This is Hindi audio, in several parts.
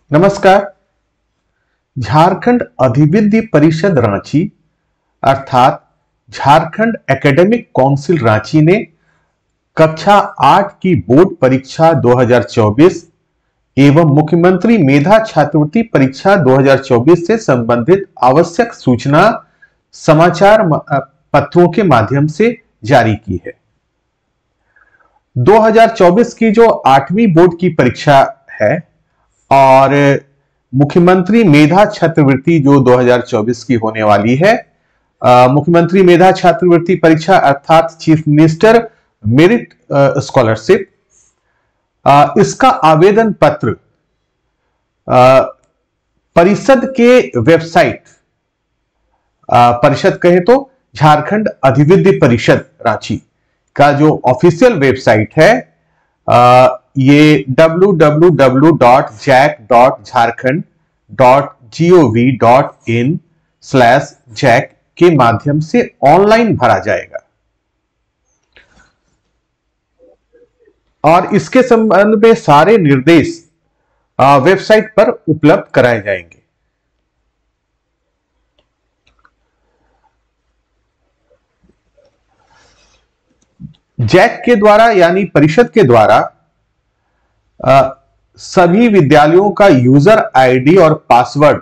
नमस्कार। झारखंड अधिविद्य परिषद रांची अर्थात झारखंड एकेडमिक काउंसिल रांची ने कक्षा 8 की बोर्ड परीक्षा 2024 एवं मुख्यमंत्री मेधा छात्रवृत्ति परीक्षा 2024 से संबंधित आवश्यक सूचना समाचार पत्रों के माध्यम से जारी की है। 2024 की जो 8वीं बोर्ड की परीक्षा है और मुख्यमंत्री मेधा छात्रवृत्ति जो 2024 की होने वाली है, मुख्यमंत्री मेधा छात्रवृत्ति परीक्षा अर्थात चीफ मिनिस्टर मेरिट स्कॉलरशिप, इसका आवेदन पत्र परिषद के वेबसाइट, परिषद कहे तो झारखंड अधिविद्य परिषद रांची का जो ऑफिशियल वेबसाइट है, ये www.jac.jharkhand.gov.in/jac के माध्यम से ऑनलाइन भरा जाएगा और इसके संबंध में सारे निर्देश वेबसाइट पर उपलब्ध कराए जाएंगे। जैक के द्वारा यानी परिषद के द्वारा सभी विद्यालयों का यूजर आईडी और पासवर्ड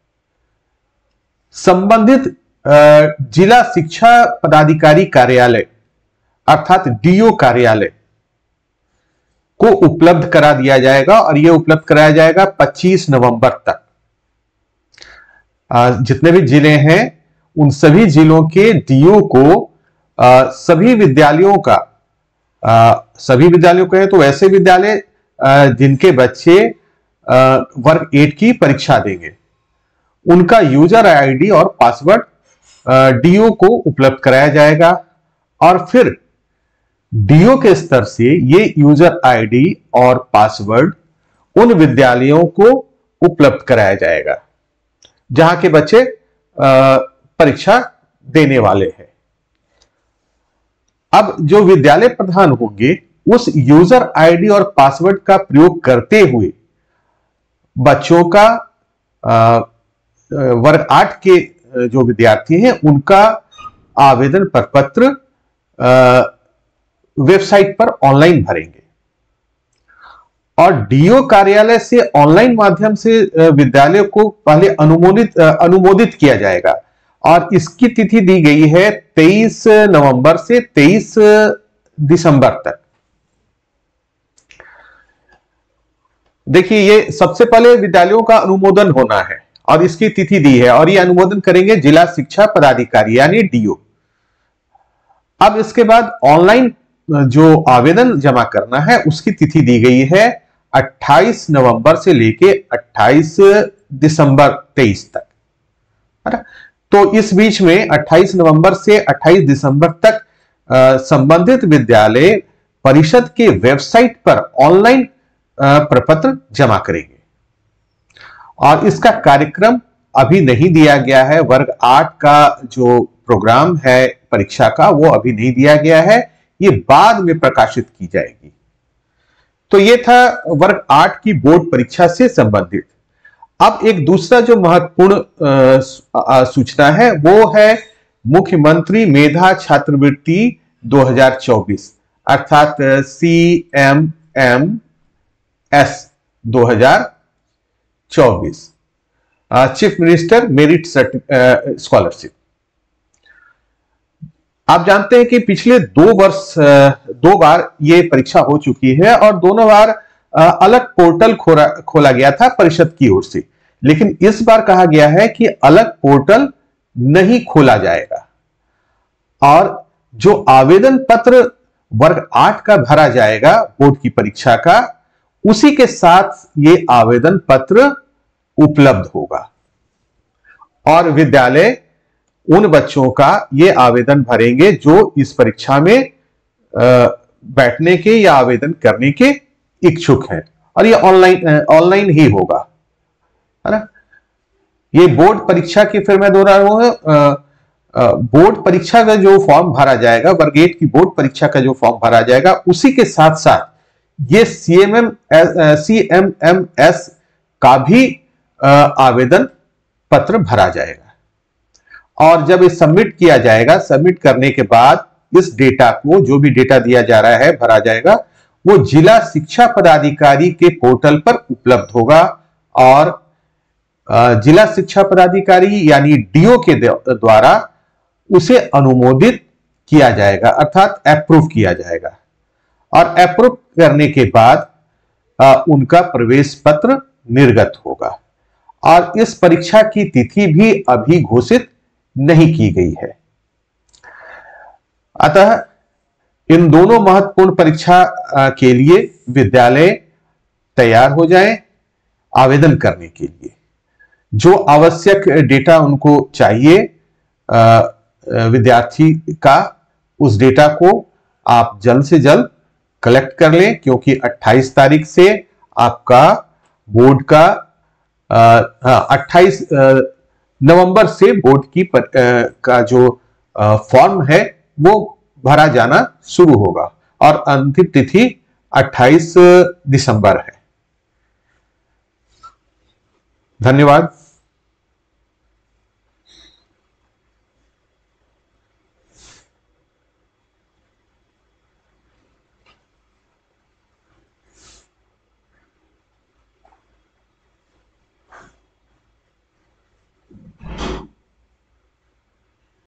संबंधित जिला शिक्षा पदाधिकारी कार्यालय अर्थात डीओ कार्यालय को उपलब्ध करा दिया जाएगा और यह उपलब्ध कराया जाएगा 25 नवंबर तक। जितने भी जिले हैं उन सभी जिलों के डीओ को सभी विद्यालयों का, सभी विद्यालयों कहें तो ऐसे विद्यालय जिनके बच्चे वर्ग 8 की परीक्षा देंगे, उनका यूजर आईडी और पासवर्ड डीओ को उपलब्ध कराया जाएगा और फिर डीओ के स्तर से ये यूजर आईडी और पासवर्ड उन विद्यालयों को उपलब्ध कराया जाएगा जहां के बच्चे परीक्षा देने वाले हैं। अब जो विद्यालय प्रधान होंगे उस यूजर आईडी और पासवर्ड का प्रयोग करते हुए बच्चों का वर्ग 8 के जो विद्यार्थी हैं उनका आवेदन प्रपत्र वेबसाइट पर ऑनलाइन भरेंगे और डीओ कार्यालय से ऑनलाइन माध्यम से विद्यालय को पहले अनुमोदित किया जाएगा और इसकी तिथि दी गई है 23 नवंबर से 23 दिसंबर तक। देखिए, ये सबसे पहले विद्यालयों का अनुमोदन होना है और इसकी तिथि दी है और ये अनुमोदन करेंगे जिला शिक्षा पदाधिकारी यानी डीओ। अब इसके बाद ऑनलाइन जो आवेदन जमा करना है उसकी तिथि दी गई है 28 नवंबर से लेके 28 दिसंबर 23 तक, है ना। तो इस बीच में 28 नवंबर से 28 दिसंबर तक संबंधित विद्यालय परिषद के वेबसाइट पर ऑनलाइन प्रपत्र जमा करेंगे और इसका कार्यक्रम अभी नहीं दिया गया है। वर्ग 8 का जो प्रोग्राम है परीक्षा का वो अभी नहीं दिया गया है, ये बाद में प्रकाशित की जाएगी। तो ये था वर्ग 8 की बोर्ड परीक्षा से संबंधित। अब एक दूसरा जो महत्वपूर्ण सूचना है वो है मुख्यमंत्री मेधा छात्रवृत्ति 2024 अर्थात CMMS 2024 chief minister merit scholarship. आप जानते हैं कि पिछले 2 बार ये परीक्षा हो चुकी है और दोनों बार अलग पोर्टल खोला गया था परिषद की ओर से, लेकिन इस बार कहा गया है कि अलग पोर्टल नहीं खोला जाएगा और जो आवेदन पत्र वर्ग 8 का भरा जाएगा बोर्ड की परीक्षा का, उसी के साथ ये आवेदन पत्र उपलब्ध होगा और विद्यालय उन बच्चों का ये आवेदन भरेंगे जो इस परीक्षा में बैठने के या आवेदन करने के इच्छुक हैं और ये ऑनलाइन ही होगा, है ना। ये बोर्ड परीक्षा की, फिर मैं दोहरा रहा हूं, बोर्ड परीक्षा का जो फॉर्म भरा जाएगा, वर्ग 8 की बोर्ड परीक्षा का जो फॉर्म भरा जाएगा, उसी के साथ साथ ये CMMS का भी आवेदन पत्र भरा जाएगा। और जब ये सबमिट किया जाएगा, सबमिट करने के बाद इस डेटा को, जो भी डेटा दिया जा रहा है, भरा जाएगा, वो जिला शिक्षा पदाधिकारी के पोर्टल पर उपलब्ध होगा और जिला शिक्षा पदाधिकारी यानी डीओ के द्वारा उसे अनुमोदित किया जाएगा, अर्थात अप्रूव किया जाएगा। और अप्रूव करने के बाद उनका प्रवेश पत्र निर्गत होगा। और इस परीक्षा की तिथि भी अभी घोषित नहीं की गई है। अतः इन दोनों महत्वपूर्ण परीक्षा के लिए विद्यालय तैयार हो जाएं आवेदन करने के लिए। जो आवश्यक डेटा उनको चाहिए विद्यार्थी का, उस डेटा को आप जल्द से जल्द कलेक्ट कर लें, क्योंकि 28 तारीख से आपका बोर्ड का 28 नवंबर से बोर्ड की का जो फॉर्म है वो भरा जाना शुरू होगा और अंतिम तिथि 28 दिसंबर है। धन्यवाद।